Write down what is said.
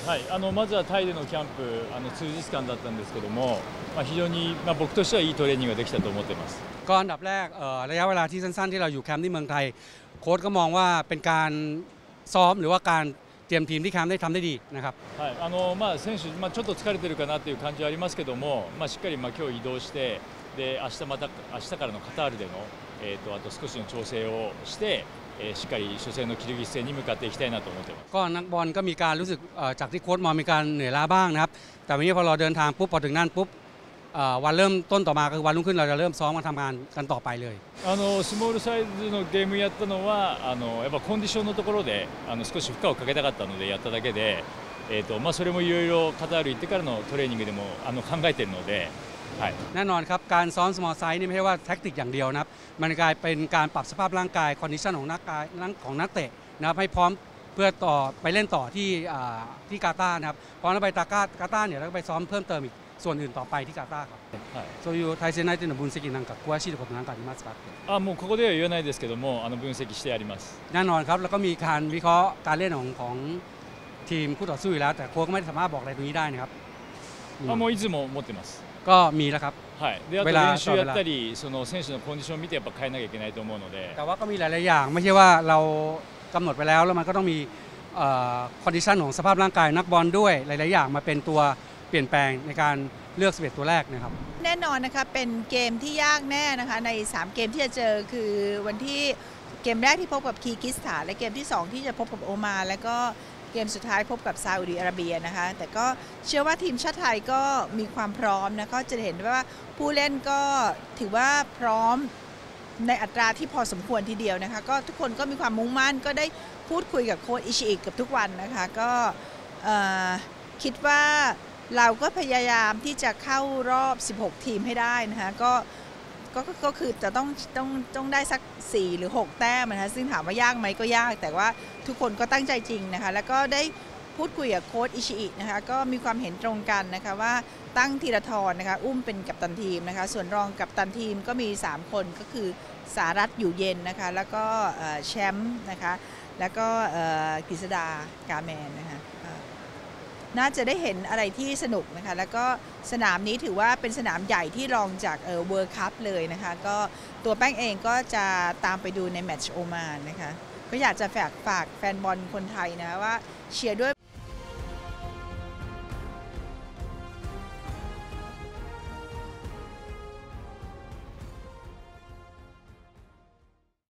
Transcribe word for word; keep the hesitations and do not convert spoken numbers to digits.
はい、あのまずはタイでのキャンプあの数日間だったんですけども、まあ、非常に、まあ、僕としてはいいトレーニングができたと思っています。 ก็อันดับแรกระยะเวลาที่สั้นๆที่เราอยู่แคมป์ที่เมืองไทยโค้ชก็มองว่าเป็นการซ้อมหรือว่าการเตรียมทีมที่แคมป์ได้ทำได้ดีนะครับはい、あのまあ選手、まあ、ちょっと疲れてるかなという感じはありますけども、まあ、しっかりまあ今日移動してで明日また明日からのカタールでの、えー、とあと少しの調整をして、えー、しっかり初戦のキルギス戦に向かっていきたいなと思っています。 ก็นักบอลก็มีการรู้สึกจากที่โค้ชมองมีการเหนื่อยล้าบ้างนะครับแต่วันนี้พอเราเดินทางปุ๊บพอถึงนั่นปุ๊บวันเริ่มต้นต่อมาคือวันรุ่งขึ้นเราจะเริ่มซ้อมมาทำงานกันต่อไปเลยあのスモールサイズのゲームやったのはあのやっぱコンディションのところであの少し負荷をかけたかったのでやっただけで、えーとまあ、それもいろいろカタール行ってからのトレーニングでもあの考えているので、はい、 แน่นอนครับการซ้อม small size นี่ไม่ใช่ว่าแท็กติกอย่างเดียวนะครับมันกลายเป็นการปรับสภาพร่างกายคอนดิชันของนักกายของนักเตะนะครับให้พร้อมเพื่อต่อไปเล่นต่อที่ที่กาตาร์นะครับพอเราไปตากาตาร์เนี่ยเราก็ไปซ้อมเพิ่มเติมอีกส่วนอื่นต่อไปที่กาตาร์ครับそういう対戦内定の分析なんか詳しいことなんかありますかあもうここでは言えないですけどもあの分析してありますแน่นอนครับแล้วก็มีการวิเคราะห์การเล่นของของทีมคู่ต่อสู้อยู่แล้วแต่โค้ชก็ไม่สามารถบอกอะไรตรงนี้ได้นะครับあもういつも持ってますก็มีแล้วครับはい、であと練習やったりその選手のコンディションを見てやっぱ変えなきゃいけないと思うのでแต่ว่าก็มีหลายๆอย่างไม่ใช่ว่าเรากำหนดไปแล้วแล้วมันก็ต้องมีคอนดิชันของสภาพร่างกายนักบอลด้วยหลายๆอย่างมาเป็นตัวเปลี่ยนแปลงในการเลือกสิบเอ็ดตัวแรกนะครับแน่นอนนะคะเป็นเกมที่ยากแน่นะคะในสามเกมที่จะเจอคือวันที่เกมแรกที่พบกับคีร์กิสถานและเกมที่สองที่จะพบกับโอมานและก็เกมสุดท้ายพบกับซาอุดิอาระเบียนะคะแต่ก็เชื่อว่าทีมชาติไทยก็มีความพร้อมนะก็จะเห็นว่าผู้เล่นก็ถือว่าพร้อมในอัตราที่พอสมควรทีเดียวนะคะก็ทุกคนก็มีความมุ่งมั่นก็ได้พูดคุยกับโค้ชอิชิอิกับทุกวันนะคะก็คิดว่าเราก็พยายามที่จะเข้ารอบสิบหกทีมให้ได้นะคะก็ก็ก็คือจะต้องต้องต้องได้สักสี่หรือหกแต้มนะคะซึ่งถามว่ายากไหมก็ยากแต่ว่าทุกคนก็ตั้งใจจริงนะคะแล้วก็ได้พูดคุยกับโค้ชอิชิอินะคะก็มีความเห็นตรงกันนะคะว่าตั้งธีรทรนะคะอุ้มเป็นกัปตันทีมนะคะส่วนรองกัปตันทีมก็มีสามคนก็คือสารัตน์อยู่เย็นนะคะแล้วก็แชมป์นะคะแล้วก็กฤษดากาแมนนะคะน่าจะได้เห็นอะไรที่สนุกนะคะแล้วก็สนามนี้ถือว่าเป็นสนามใหญ่ที่รองจากเอ่อเวิลด์คัพเลยนะคะก็ตัวแป้งเองก็จะตามไปดูในแมตช์โอมานนะคะก็อยากจะฝากฝากแฟนบอลคนไทยนะว่าเชียร์ด้วย